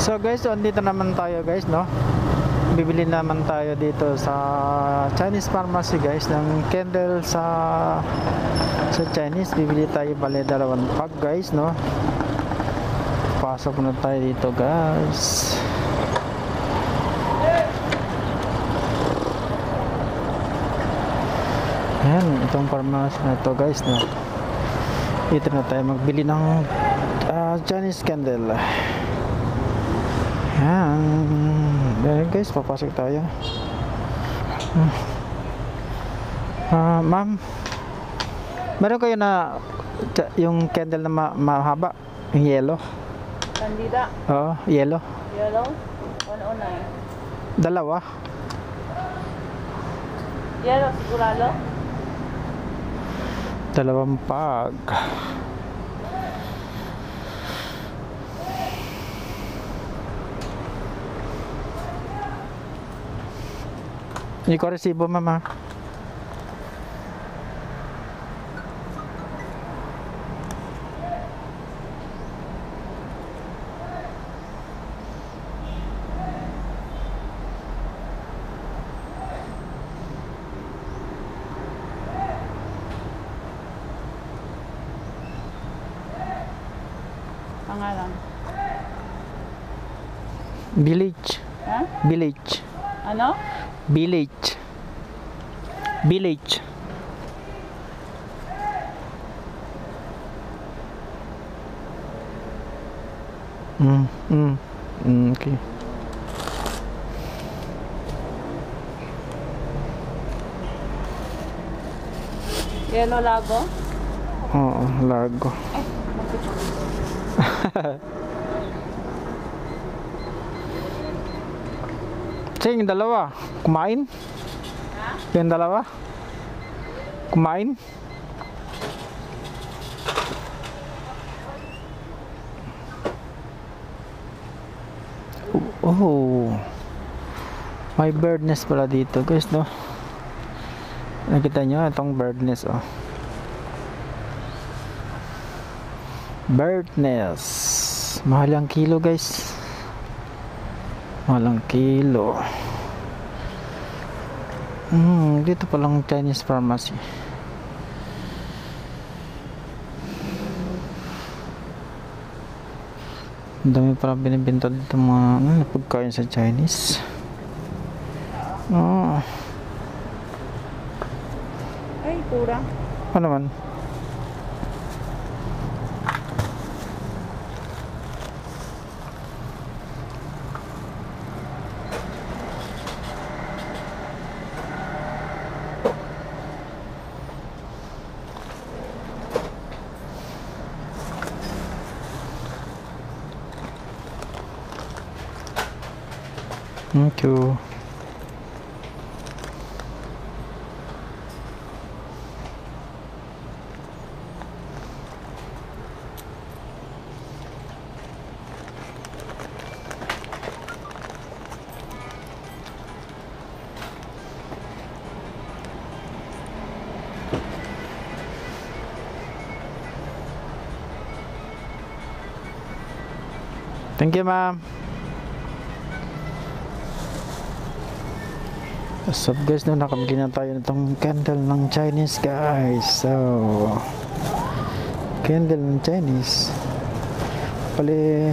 So guys, so andito naman tayo guys, no? Bibili naman tayo dito sa Chinese pharmacy guys ng candle sa Chinese. Bibili tayo bale 2 pack guys, no? Pasok na tayo dito guys. Ayan, itong pharmacy na to guys, no? Dito na tayo magbili ng Chinese candle. Ayan. Ayan guys, papasok tayo. Ma'am, meron kayo na yung candle na mahaba, yung yellow? Candida. Oo, yellow. Yellow. 109. Dalawa. Yellow sigurado. 2 pack. Hindi ko resibo, mama. Pangalan. Village. Ha? Village. Ano? Village. Village. Okay. Yellow lago. Oo, lago. Sige, yung dalawa. Kumain? Ha? Yung dalawa? Kumain? Oh. May bird nest pala dito, guys, no? Nakita nyo itong bird nest, oh. Bird nest. Mahal ang kilo, guys. Mahal ang kilo. Dito palang Chinese pharmacy. Ang dami pala binibenta dito mga pagkain sa Chinese. Ay, kurang. Ano naman? Thank you. Thank you, ma'am. What's up guys, no, nakabili na tayo nitong candle ng Chinese guys. So candle ng Chinese pali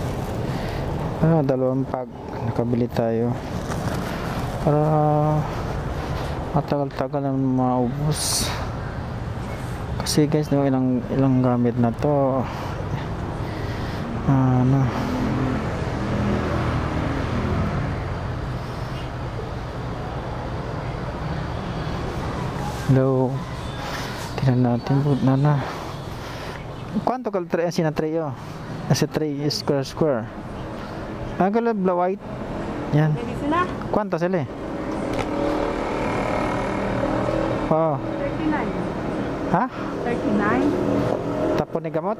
2 pack nakabili tayo para matagal-tagal na maubos kasi guys, no, ilang gamit na to. Hello. Tingnan natin po na. Quanto kal tray asina tray yo? Asa tray square. Ang color blue white. Yan. Medicina. Quanto sila? Oh. 39. Ha? 39. Tapon ni gamot?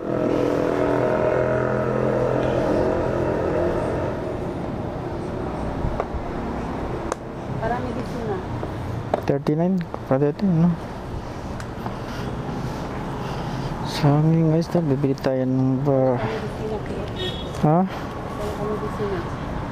Para medicina. 39 para ito, no? So, ngayon guys, bibili tayo ng bar. Medicina kaya. Ha? Medicina. medicina.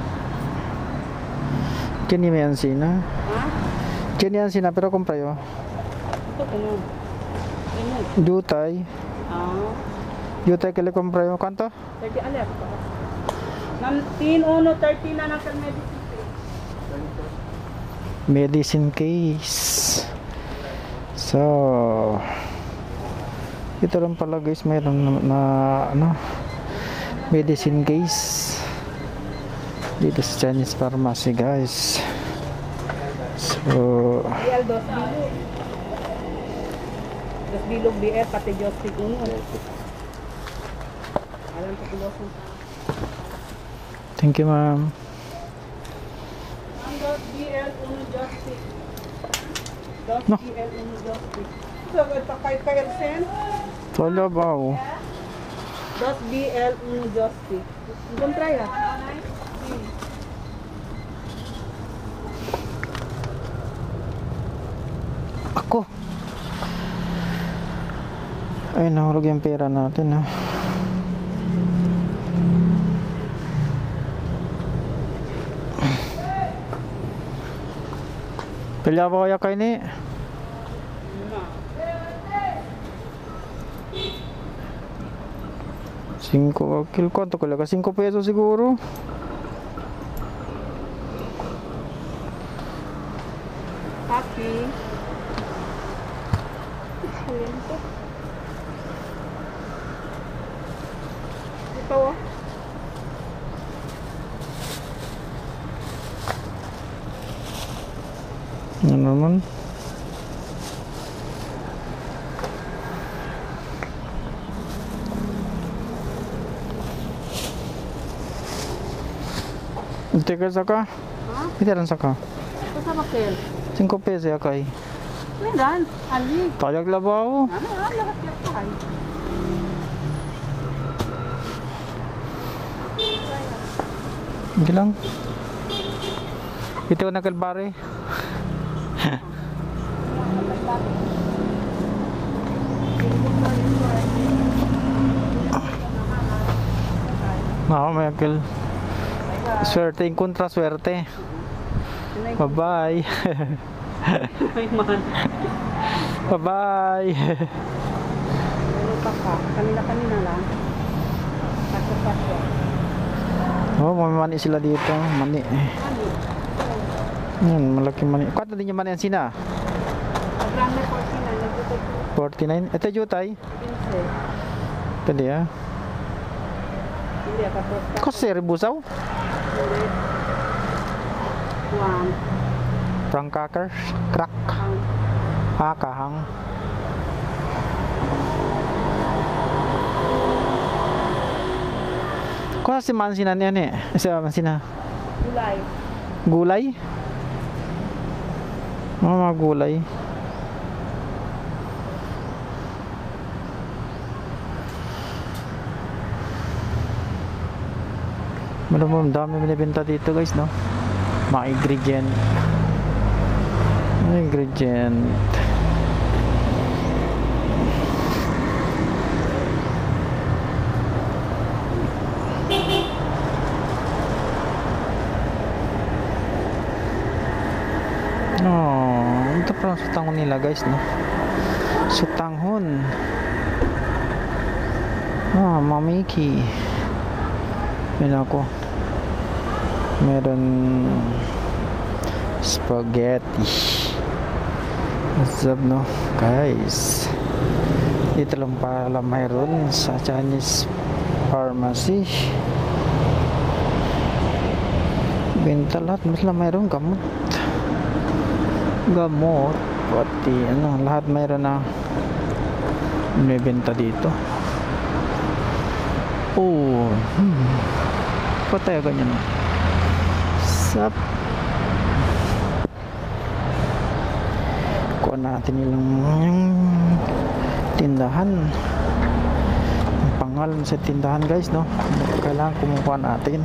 ¿Quién me encina? ¿Ah? ¿Quién me encina? Pero compra yo. Ito ko nun. Init. Yutay. Ah. Yutay que le compra yo. ¿Cuánto? 30 alert pa. Tin uno 30 na nasa medicine. Medicine case. So, ito lang pala guys, mayroon na ano, medicine case dito sa Chinese pharmacy guys. So, BL 2 bilog. 2 bilog BL pati Jostic uno. Alam ko tulosan. thank you ma'am. Ang 2 BL uno Jostic. 2 No. BL uno Jostic. So, ito kay Elsen. Wala ba oh? 2 BL uno Jostic. Kontra ya. Ako. Ay, nahulog yung pera natin ha. Pila ba kaya kayo ni? Cinco kilo, ¿cuánto cuesta? 5 pesos siguro. Happy. Excelente. Ito oh. Ano naman? Teka saka? Ha? Itaran saka? Ito sa bakil. 5 pesos ya kay. Medan. Ali. Tayag labaw. Ano? Lahat yan pa. Hindi lang. Ito na kalbare. Oo, Michael. Swerte yung kontra swerte. Bye-bye. Ay man. Bye-bye. Ano pa ka? Kanina lang. Paso-paso. Oh, may mani sila dito. Mani. Ano? Yan, malaki mani. Kwento din yung mani ang sina? Agrande 49. Nagbuto 49. Ito jutay. 15. Pwede ah. Hindi ka posta. Kasi ribusaw. One. Prang crackers. Crack. Kahang. Kung si mansinan yan eh. Sa mansina. Gulay. Gulay? Mga gulay. Malamang dami binibenta dito guys, no? Mga ingredient. Mga ingredient. Oh, ito parang sutanghon nila guys, no? Sutanghon. Ah, mamiki. Yan ako. Meron spaghetti. What's up, no? Guys. Dito lang pala mayroon sa Chinese pharmacy. Benta lahat. Mas lang mayroon gamot. Gamot. Pati ano, lahat mayroon na may benta dito. Oh. Patay ganyan. Sap. Kuha natin yung tindahan. Ang pangalan sa tindahan guys, no? Kailangan kumuha natin.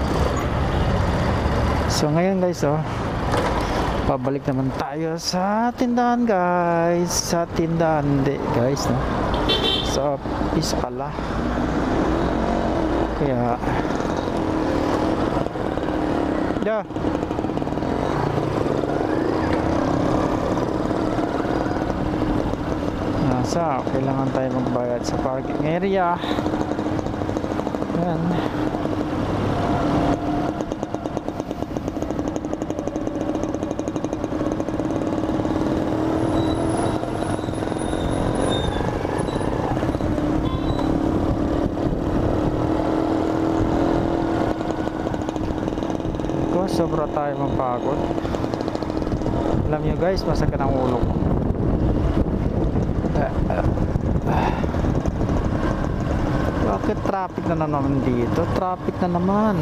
So ngayon guys, oh, pabalik naman tayo sa tindahan guys. Sa tindahan, hindi guys, no? Sa office pala. Kaya Yeah. Kailangan tayo magbayad sa parking area. Yan. Sobra tayo mapagod. Alam nyo guys, masakit ang ulo ko. Bakit traffic na naman dito? Traffic na naman.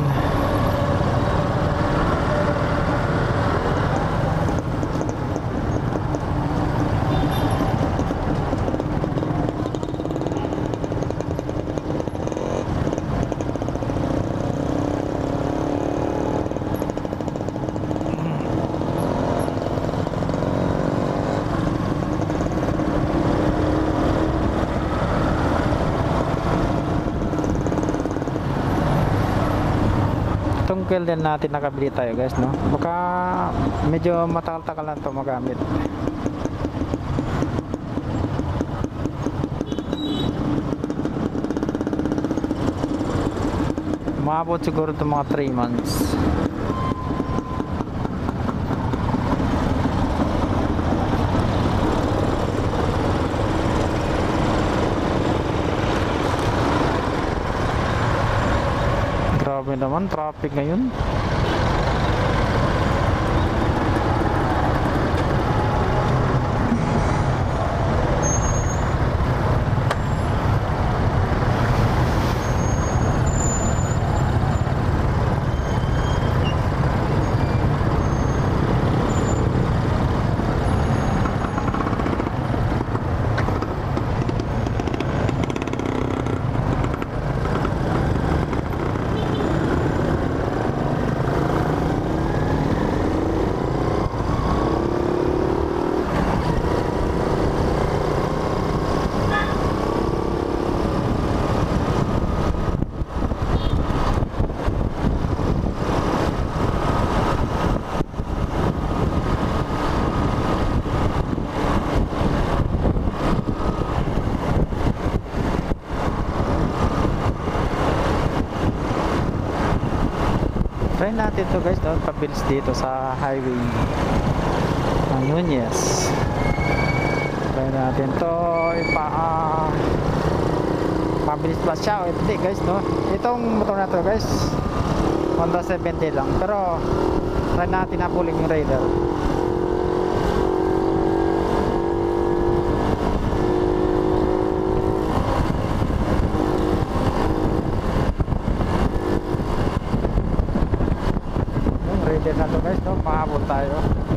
Tungkol din natin nakabili tayo guys, no? Baka medyo matagal-tagal lang ito magamit. Maabot siguro ito mga 3 months. Grabe naman traffic ngayon. Try natin to guys, no? Pabilis dito sa highway ng Nunez. Try natin to pabilis ba siya o hindi guys, no? Itong motor na to guys, Honda 70 lang, pero try natin na pulling yung Raider. Raider na to guys, no? Mahabol tayo.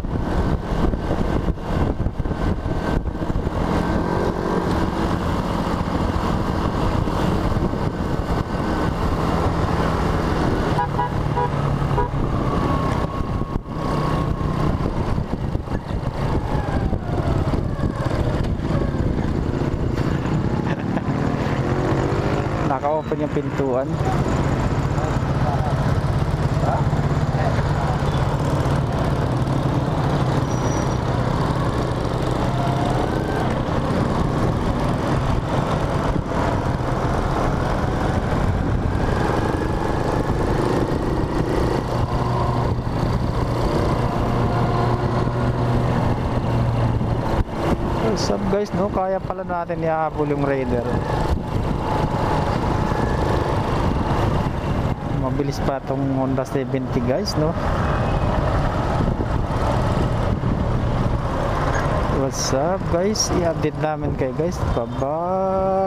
Naka-open yung pintuan. What's up guys, no? Kaya pala natin ihabol yung Raider. Mabilis pa itong Honda 70 guys, no? What's up guys? I-update namin kayo guys. Bye bye.